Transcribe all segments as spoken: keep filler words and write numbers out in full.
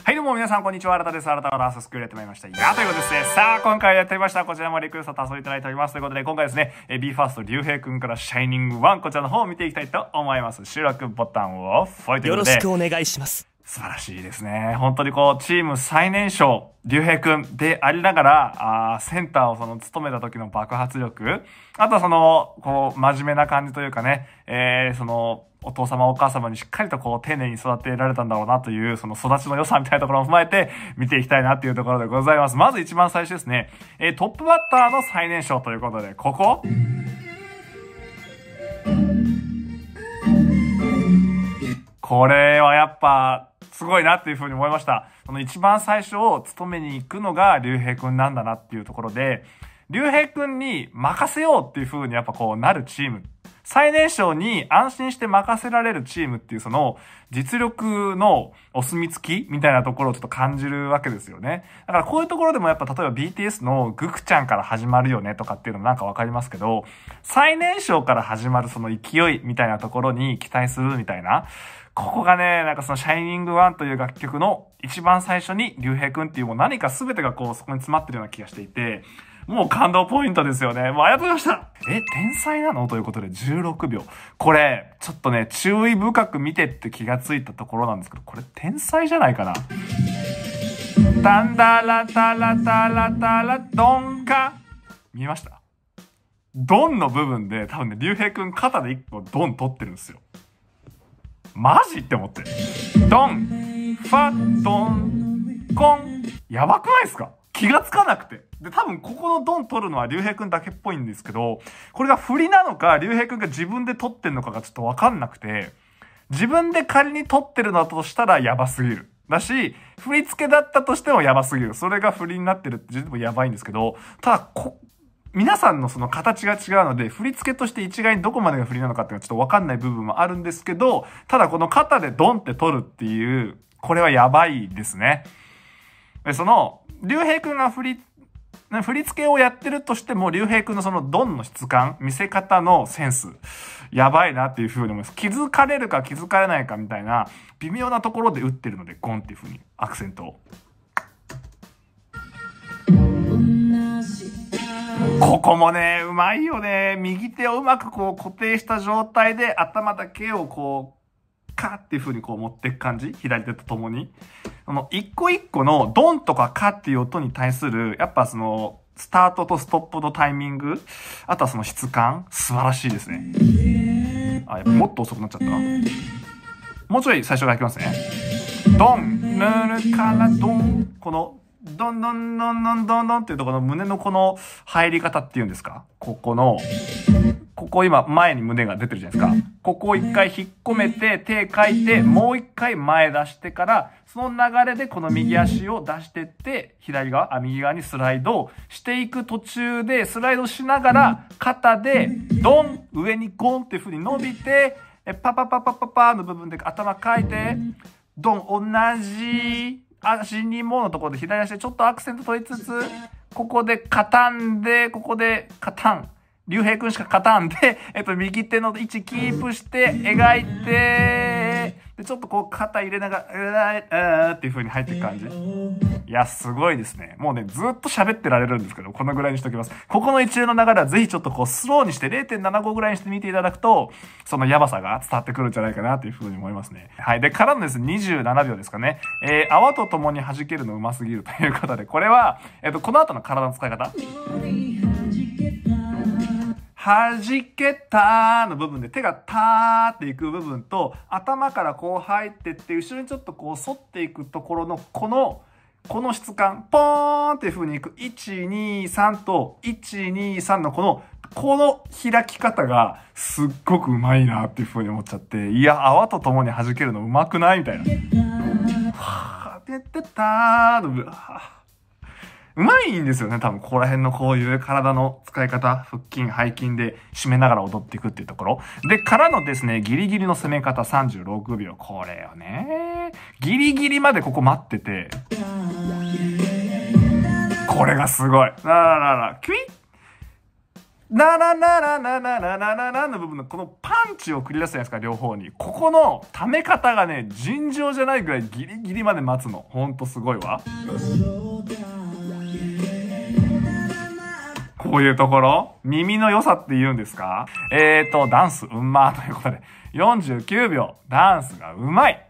はい、どうも皆さん、こんにちは。新田です。新田のダンススクールやってまいりました。いや、ということですね。さあ、今回やってみました。こちらもリクエスト多数いただいております。ということで、今回ですね、ビーファースト 竜兵くんからシャイニングワン、こちらの方を見ていきたいと思います。収録ボタンをフォイということで。 よろしくお願いします。 素晴らしいですね。本当にこう、チーム最年少、竜兵くんでありながら、あセンターをその務めた時の爆発力、あとはその、こう、真面目な感じというかね、えー、その、お父様お母様にしっかりとこう丁寧に育てられたんだろうなというその育ちの良さみたいなところを踏まえて見ていきたいなっていうところでございます。まず一番最初ですね、えー、トップバッターの最年少ということで、こここれはやっぱすごいなっていうふうに思いました。その一番最初を務めに行くのが竜兵くんなんだなっていうところで、竜兵くんに任せようっていうふうにやっぱこうなるチーム、最年少に安心して任せられるチームっていうその実力のお墨付きみたいなところをちょっと感じるわけですよね。だからこういうところでもやっぱ例えば ビーティーエス のグクちゃんから始まるよねとかっていうのもなんかわかりますけど、最年少から始まるその勢いみたいなところに期待するみたいな、ここがね、なんかそのシャイニングワンという楽曲の一番最初に竜兵くんっていうもう何か全てがこうそこに詰まってるような気がしていて、もう感動ポイントですよね。もうありがとうございました。え、天才なのということでじゅうろくびょう。これ、ちょっとね、注意深く見てって気がついたところなんですけど、これ天才じゃないかな。タンダラタラタラタラドンカ。見えました？ドンの部分で多分ね、竜兵くん肩で一個ドン取ってるんですよ。マジって思って。ドン、ファ、ドン、コン。やばくないですか？気がつかなくて。で、多分ここのドン取るのは竜兵くんだけっぽいんですけど、これが振りなのか、竜兵くんが自分で取ってんのかがちょっとわかんなくて、自分で仮に取ってるのだとしたらやばすぎる。だし、振り付けだったとしてもやばすぎる。それが振りになってるって自分でもやばいんですけど、ただこ、皆さんのその形が違うので、振り付けとして一概にどこまでが振りなのかっていうのはちょっとわかんない部分もあるんですけど、ただこの肩でドンって取るっていう、これはやばいですね。で、その、竜兵くんが振り、振り付けをやってるとしても、竜兵くんのそのドンの質感、見せ方のセンス、やばいなっていう風に思います。気づかれるか気づかれないかみたいな、微妙なところで打ってるので、ゴンっていう風にアクセントを。ここもね、うまいよね。右手をうまくこう固定した状態で頭だけをこう、カーっていう風にこう持っていく感じ。左手とともに。その一個一個のドンとかカっていう音に対する、やっぱその、スタートとストップのタイミング、あとはその質感、素晴らしいですね。あ、やっぱもっと遅くなっちゃったな。もうちょい最初からいきますね。ドン、ヌルからドン。この、ドンドンドンドンドンドンっていうところの胸のこの入り方っていうんですか？ここの、ここ今前に胸が出てるじゃないですか。ここを一回引っ込めて手書いてもう一回前出してからその流れでこの右足を出してって左側、あ、右側にスライドしていく途中でスライドしながら肩でドン上にゴンっていう風に伸びてパパパパパパの部分で頭書いてドン同じ足にものところで左足でちょっとアクセント取りつつここでカタンでここでカタン竜兵くんしか勝たんで、えっと、右手の位置キープして、描いて、で、ちょっとこう、肩入れながら、うーっていう風に入っていく感じ。いや、すごいですね。もうね、ずっと喋ってられるんですけど、このぐらいにしときます。ここの一連の流れはぜひちょっとこう、スローにして れいてんななご ぐらいにして見ていただくと、そのやばさが伝わってくるんじゃないかなという風に思いますね。はい。で、からのですね、にじゅうななびょうですかね。えー、泡と共に弾けるのうますぎるということで、これは、えっと、この後の体の使い方。弾けたーの部分で手がターっていく部分と頭からこう入ってって後ろにちょっとこう反っていくところのこのこの質感ポーンっていう風にいくいちにさんといちにさんのこのこの開き方がすっごくうまいなっていう風に思っちゃっていや泡と共に弾けるのうまくないみたいなはーててたーの部分うまいんですよね。多分ここら辺のこういう体の使い方、腹筋、背筋で締めながら踊っていくっていうところ。で、からのですね、ギリギリの攻め方さんじゅうろくびょう。これよね。ギリギリまでここ待ってて。これがすごい。なららら、キュイッななななななななななの部分のこのパンチを繰り出すじゃないですか、両方に。ここの溜め方がね、尋常じゃないぐらいギリギリまで待つの。ほんとすごいわ。こういうところ、耳の良さって言うんですか？えーと、ダンスうんまーということで、よんじゅうきゅうびょう、ダンスがうまい。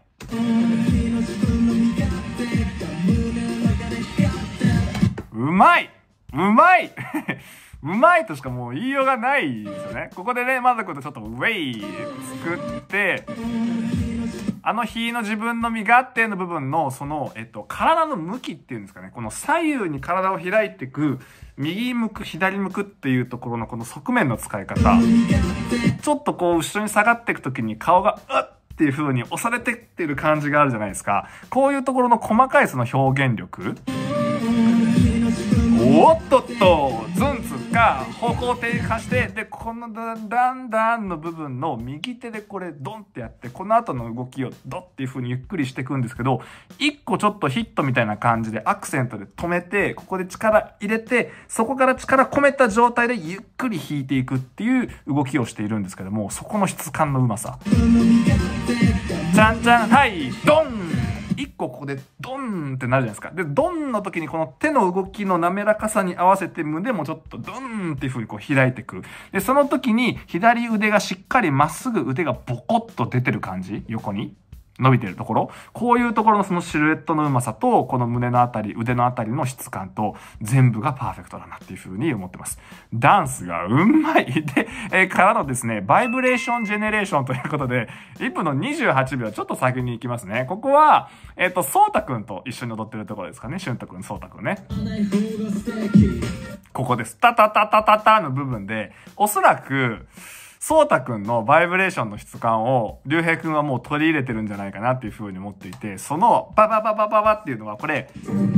うまいうまいうまいとしかもう言いようがないですよね。ここでね、まずことちょっとウェイ作って、あの日の自分の身勝手の部分の、その、えっと、体の向きっていうんですかね。この左右に体を開いていく、右向く、左向くっていうところのこの側面の使い方。ちょっとこう、後ろに下がっていくときに顔が、うっっていう風に押されてってる感じがあるじゃないですか。こういうところの細かいその表現力。おっとっと、ズンツが方向転化して、で、このダンダンダンの部分の右手でこれドンってやって、この後の動きをドっていう風にゆっくりしていくんですけど、一個ちょっとヒットみたいな感じでアクセントで止めて、ここで力入れて、そこから力込めた状態でゆっくり弾いていくっていう動きをしているんですけども、そこの質感のうまさ。じゃんじゃん、はい、ドン一個ここでドンってなるじゃないですか。で、ドンの時にこの手の動きの滑らかさに合わせて胸もちょっとドンっていう風にこう開いてくる。で、その時に左腕がしっかりまっすぐ腕がボコッと出てる感じ、横に伸びてるところ。こういうところのそのシルエットのうまさと、この胸のあたり、腕のあたりの質感と、全部がパーフェクトだなっていう風に思ってます。ダンスがうまい。で、えー、からのですね、バイブレーションジェネレーションということで、いっぷんのにじゅうはちびょう、ちょっと先に行きますね。ここは、えっと、そうたくんと一緒に踊ってるところですかね。しゅんたくん、そうたくんね。ここです。タタタタタタの部分で、おそらく、そうたくんのバイブレーションの質感を、りゅうへいくんはもう取り入れてるんじゃないかなっていう風に思っていて、その、パパパパパパっていうのは、これ、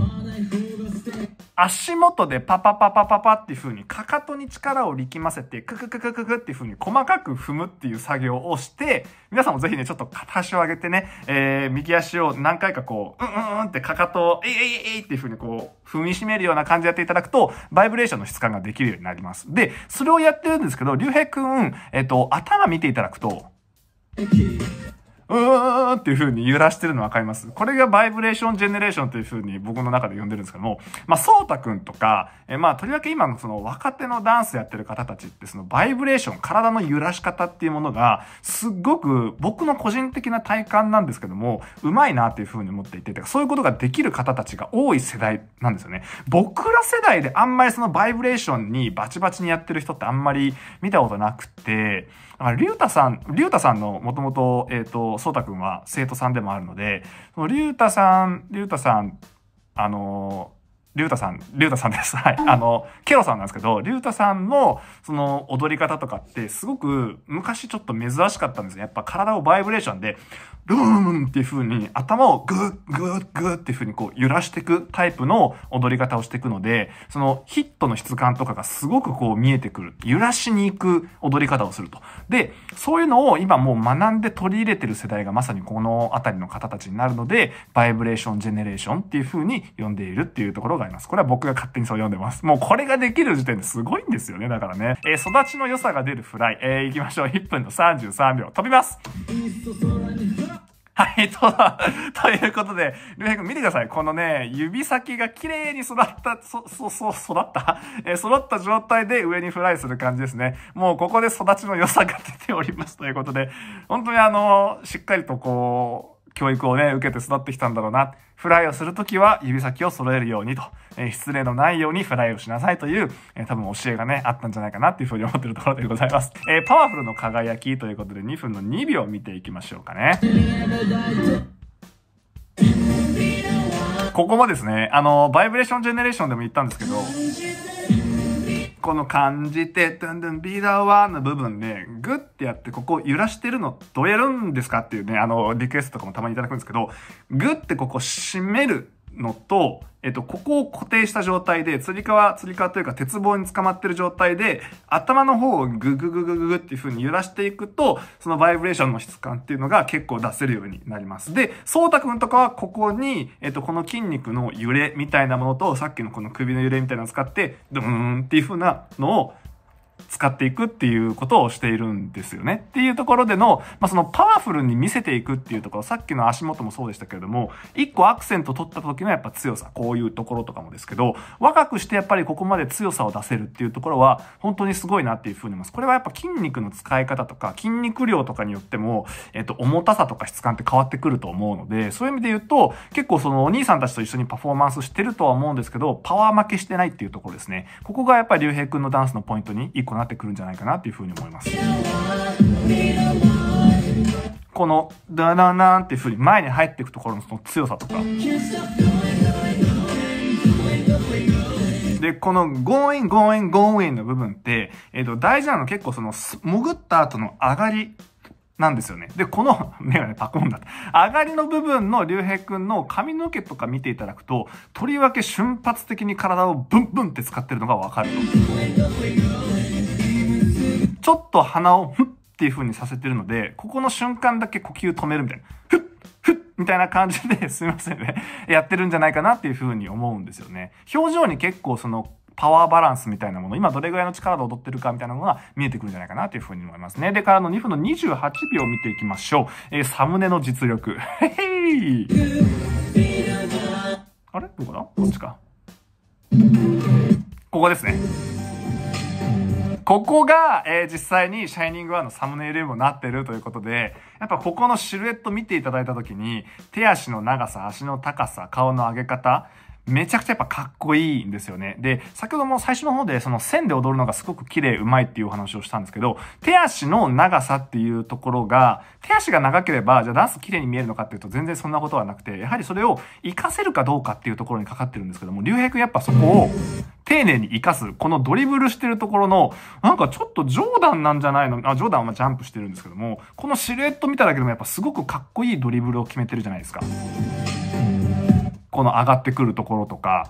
足元でパパパパパパっていう風に、かかとに力を力ませて、ククククククっていう風に細かく踏むっていう作業をして、皆さんもぜひね、ちょっと片足を上げてね、えー、右足を何回かこう、うんうんうんってかかとを、えいえいえいっていう風にこう、踏みしめるような感じでやっていただくと、バイブレーションの質感ができるようになります。で、それをやってるんですけど、りゅうへいくん、えっと、頭見ていただくと、うーんっていう風に揺らしてるのわかります？これがバイブレーションジェネレーションという風に僕の中で呼んでるんですけども、まあ、そうたくんとか、えまあ、とりわけ今のその若手のダンスやってる方たちってそのバイブレーション、体の揺らし方っていうものが、すっごく僕の個人的な体感なんですけども、うまいなっていう風に思っていて、そういうことができる方たちが多い世代なんですよね。僕ら世代であんまりそのバイブレーションにバチバチにやってる人ってあんまり見たことなくて、りゅうたさん、りゅうたさんのもともと、えっと、そうたくんは生徒さんでもあるので、そのりゅうたさん、りゅうたさん、あの、りゅうたさん、りゅうたさんです。はい。あの、ケロさんなんですけど、りゅうたさんの、その、踊り方とかって、すごく、昔ちょっと珍しかったんですよ。やっぱ体をバイブレーションで、ルーンっていう風に、頭をグー、グー、グーっていう風にこう、揺らしていくタイプの踊り方をしていくので、その、ヒットの質感とかがすごくこう、見えてくる。揺らしに行く踊り方をすると。で、そういうのを今もう学んで取り入れてる世代がまさにこのあたりの方たちになるので、バイブレーションジェネレーションっていう風に呼んでいるっていうところがあります。これは僕が勝手にそう読んでます。もうこれができる時点ですごいんですよね。だからね。えー、育ちの良さが出るフライ。えー、行きましょう。いっぷんのさんじゅうさんびょう。飛びます。はい、と、ということで、りゅうへいくん見てください。このね、指先が綺麗に育った、そ、そ、そ、育ったえー、育った状態で上にフライする感じですね。もうここで育ちの良さが出ておりますということで、本当にあの、しっかりとこう、教育をね、受けて育ってきたんだろうな。フライをするときは指先を揃えるようにと、えー、失礼のないようにフライをしなさいという、えー、多分教えがね、あったんじゃないかなっていうふうに思ってるところでございます。えー、パワフルの輝きということでにふんのにびょう見ていきましょうかね。ここもですね、あの、バイブレーションジェネレーションでも言ったんですけど、この感じて、ドゥンドゥンビーダーワーの部分で、グッてやって、ここ揺らしてるの、どうやるんですかっていうね、あの、リクエストとかもたまにいただくんですけど、グッてここ締めるのと、えっと、ここを固定した状態で、つり革、つり革というか鉄棒に捕まってる状態で、頭の方をググググググっていう風に揺らしていくと、そのバイブレーションの質感っていうのが結構出せるようになります。で、そうたくんとかはここに、えっと、この筋肉の揺れみたいなものと、さっきのこの首の揺れみたいなのを使って、ドーンっていう風なのを、 使っていくっていうことをしているんですよね。っていうところでの、まあ、そのパワフルに見せていくっていうところ、さっきの足元もそうでしたけれども、一個アクセント取った時のやっぱ強さ、こういうところとかもですけど、若くしてやっぱりここまで強さを出せるっていうところは、本当にすごいなっていうふうに思います。これはやっぱ筋肉の使い方とか、筋肉量とかによっても、えっと、重たさとか質感って変わってくると思うので、そういう意味で言うと、結構そのお兄さんたちと一緒にパフォーマンスしてるとは思うんですけど、パワー負けしてないっていうところですね。ここがやっぱり竜兵くんのダンスのポイントに一個なってくるんじゃないかなっていうふうに思います。このダダナーンっていう風に前に入っていくところのその強さとかで、この going going going の部分って、えっと、大事なの結構その潜った後の上がりなんですよね。で、このメガネパコンだった上がりの部分の竜兵くんの髪の毛とか見ていただくと、とりわけ瞬発的に体をブンブンって使ってるのがわかると。ちょっと鼻をフッっていう風にさせてるので、ここの瞬間だけ呼吸止めるみたいな。フッフッみたいな感じで、すいませんね。やってるんじゃないかなっていう風に思うんですよね。表情に結構そのパワーバランスみたいなもの、今どれぐらいの力で踊ってるかみたいなのが見えてくるんじゃないかなという風に思いますね。で、からのにふんのにじゅうはちびょう見ていきましょう。えー、サムネの実力。へへい。あれどこだこっちか。ここですね。ここが、えー、実際にシャイニングワンのサムネイルにもなってるということで、やっぱここのシルエット見ていただいたときに、手足の長さ、足の高さ、顔の上げ方、めちゃくちゃやっぱかっこいいんですよね。で、先ほども最初の方でその線で踊るのがすごく綺麗うまいっていうお話をしたんですけど、手足の長さっていうところが、手足が長ければ、じゃあダンス綺麗に見えるのかっていうと全然そんなことはなくて、やはりそれを活かせるかどうかっていうところにかかってるんですけども、竜兵くんやっぱそこを丁寧に活かす、このドリブルしてるところの、なんかちょっとジョーダンなんじゃないのあ、ジョーダンはジャンプしてるんですけども、このシルエット見ただけでもやっぱすごくかっこいいドリブルを決めてるじゃないですか。この上がってくるところとか、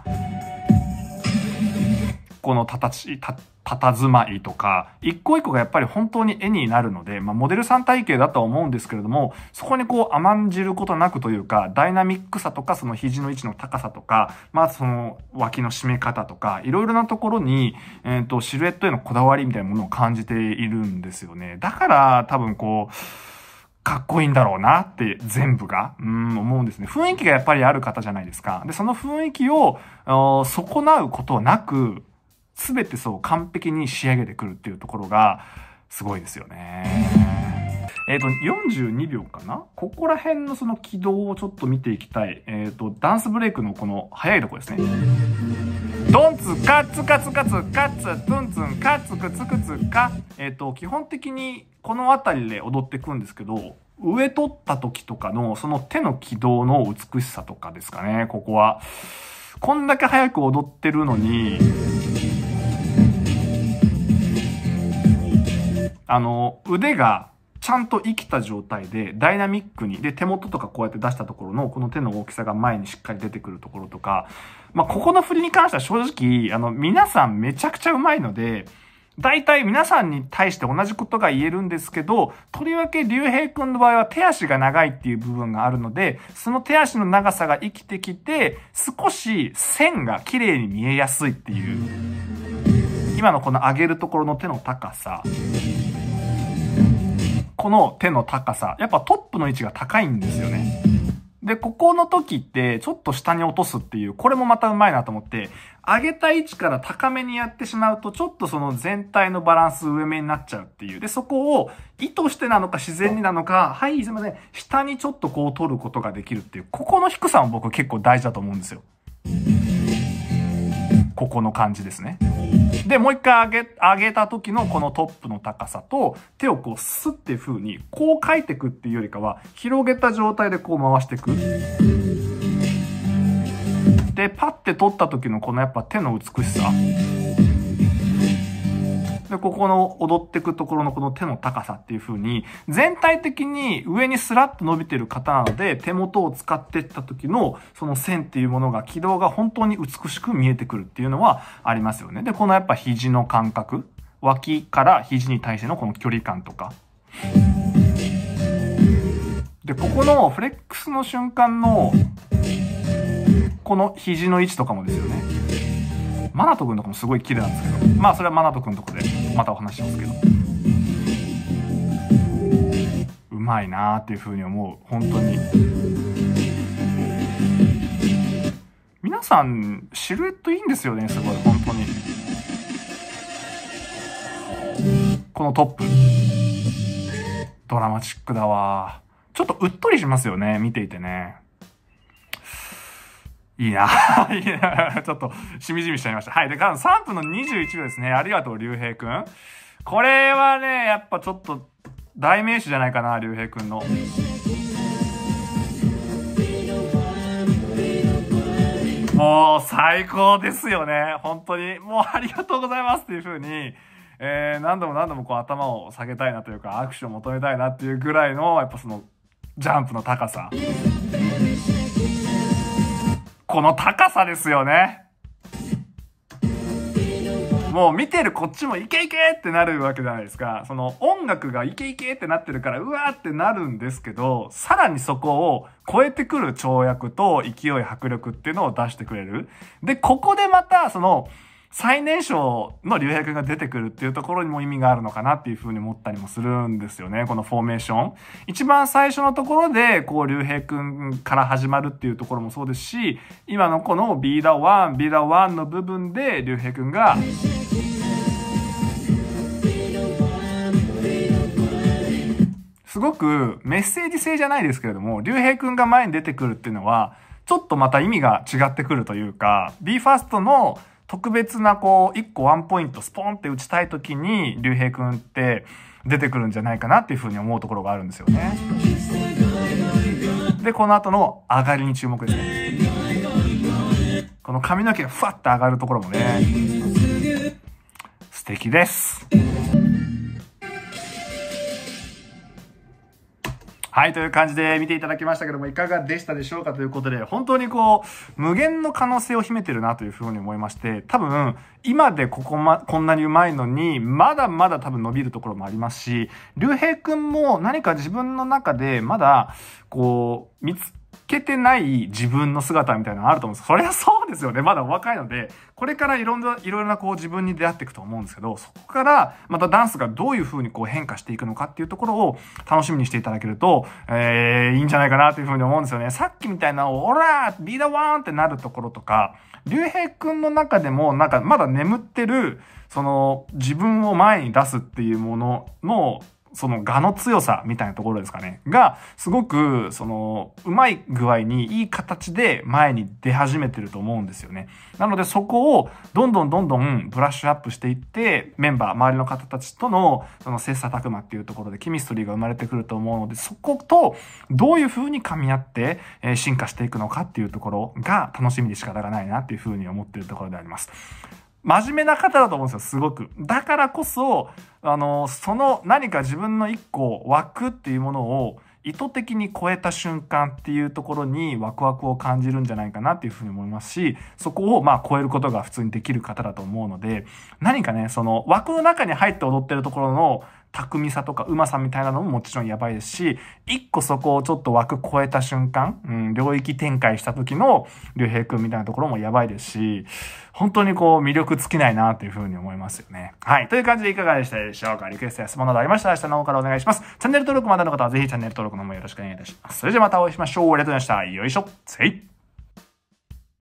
このたたち、た、たたずまいとか、一個一個がやっぱり本当に絵になるので、まあモデルさん体型だとは思うんですけれども、そこにこう甘んじることなくというか、ダイナミックさとか、その肘の位置の高さとか、まあその脇の締め方とか、いろいろなところに、えっと、シルエットへのこだわりみたいなものを感じているんですよね。だから多分こう、かっこいいんだろうなって全部が、うん、思うんですね。雰囲気がやっぱりある方じゃないですか。で、その雰囲気を損なうことなく、すべてそう完璧に仕上げてくるっていうところが、すごいですよね。えっと、よんじゅうにびょうかなここら辺のその軌道をちょっと見ていきたい。えっと、ダンスブレイクのこの速いところですね。ドンツカツカツカツカツツンツンカツクツクツカ。えっと、基本的にこの辺りで踊っていくんですけど、上取った時とかのその手の軌道の美しさとかですかね、ここは。こんだけ早く踊ってるのに、あの、腕がちゃんと生きた状態でダイナミックに、で、手元とかこうやって出したところのこの手の大きさが前にしっかり出てくるところとか、まあ、ここの振りに関しては正直、あの、皆さんめちゃくちゃ上手いので、大体皆さんに対して同じことが言えるんですけど、とりわけ竜兵くんの場合は手足が長いっていう部分があるので、その手足の長さが生きてきて、少し線が綺麗に見えやすいっていう。今のこの上げるところの手の高さ。この手の高さ。やっぱトップの位置が高いんですよね。で、ここの時って、ちょっと下に落とすっていう、これもまたうまいなと思って、上げた位置から高めにやってしまうと、ちょっとその全体のバランス上目になっちゃうっていう。で、そこを意図してなのか自然になのか、はい、すいません、下にちょっとこう取ることができるっていう、ここの低さも僕結構大事だと思うんですよ。ここの感じですね。で、もう一回上げ、上げた時のこのトップの高さと、手をこうスッっていう風に、こう書いていくっていうよりかは、広げた状態でこう回していく。で、パッて取った時のこのやっぱ手の美しさ。で、ここの踊っていくところのこの手の高さっていう風に、全体的に上にスラッと伸びてる方なので、手元を使っていった時のその線っていうものが、軌道が本当に美しく見えてくるっていうのはありますよね。で、このやっぱ肘の感覚、脇から肘に対してのこの距離感とか。で、ここのフレックスの瞬間の、この肘の位置とかもですよね。 マナト君とかもすごい綺麗なんですけど、まあそれはマナト君のとこでまたお話しますけど。うまいなーっていう風に思う。本当に。皆さん、シルエットいいんですよね、すごい、本当に。このトップ。ドラマチックだわ。ちょっとうっとりしますよね、見ていてね。いいないいなちょっと、しみじみしちゃいました。はい。で、さんぷんのにじゅういちびょうですね。ありがとう、竜兵くん。これはね、やっぱちょっと、代名詞じゃないかな、竜兵くんの。もう、最高ですよね。本当に。もう、ありがとうございますっていう風に、えー、何度も何度もこう頭を下げたいなというか、握手を求めたいなっていうぐらいの、やっぱその、ジャンプの高さ。この高さですよね。もう見てるこっちもイケイケってなるわけじゃないですか。その音楽がイケイケってなってるからうわーってなるんですけど、さらにそこを超えてくる跳躍と勢い迫力っていうのを出してくれる。で、ここでまたその最年少の竜兵くんが出てくるっていうところにも意味があるのかなっていうふうに思ったりもするんですよね。このフォーメーション。一番最初のところで、こう、竜兵くんから始まるっていうところもそうですし、今のこの ビーダワン、ビーダワン の部分で竜兵くんが、すごくメッセージ性じゃないですけれども、竜兵くんが前に出てくるっていうのは、ちょっとまた意味が違ってくるというか、ビーファースト の特別なこう、一個ワンポイントスポンって打ちたいときに、竜兵くんって出てくるんじゃないかなっていうふうに思うところがあるんですよね。で、この後の上がりに注目ですね。この髪の毛がふわっと上がるところもね、素敵です。はい、という感じで見ていただきましたけども、いかがでしたでしょうかということで、本当にこう、無限の可能性を秘めてるなというふうに思いまして、多分、今でここま、こんなに上手いのに、まだまだ多分伸びるところもありますし、竜兵くんも何か自分の中でまだ、こう、見つけてない自分の姿みたいなのがあると思うんです。そりゃそうですよね。まだお若いので、これからいろんな、いろいろなこう自分に出会っていくと思うんですけど、そこからまたダンスがどういう風にこう変化していくのかっていうところを楽しみにしていただけると、えー、いいんじゃないかなという風に思うんですよね。さっきみたいな、オラービーダワーンってなるところとか、竜兵くんの中でもなんかまだ眠ってる、その自分を前に出すっていうものの、その我の強さみたいなところですかね。が、すごく、その、うまい具合にいい形で前に出始めてると思うんですよね。なのでそこをどんどんどんどんブラッシュアップしていって、メンバー、周りの方たちとの、その切磋琢磨っていうところでケミストリーが生まれてくると思うので、そことどういう風に噛み合って進化していくのかっていうところが楽しみで仕方がないなっていう風に思っているところであります。真面目な方だと思うんですよ、すごく。だからこそ、あの、その何か自分の一個枠っていうものを意図的に超えた瞬間っていうところにワクワクを感じるんじゃないかなっていうふうに思いますし、そこをまあ超えることが普通にできる方だと思うので、何かね、その枠の中に入って踊ってるところの巧みさとか上手さみたいなのももちろんやばいですし、一個そこをちょっと枠超えた瞬間、うん、領域展開した時の竜兵くんみたいなところもやばいですし、本当にこう魅力尽きないなというふうに思いますよね。はい。という感じでいかがでしたでしょうか。リクエストや質問などありましたら下の方からお願いします。チャンネル登録まだの方はぜひチャンネル登録の方もよろしくお願いいたします。それじゃまたお会いしましょう。ありがとうございました。よいしょ。せい。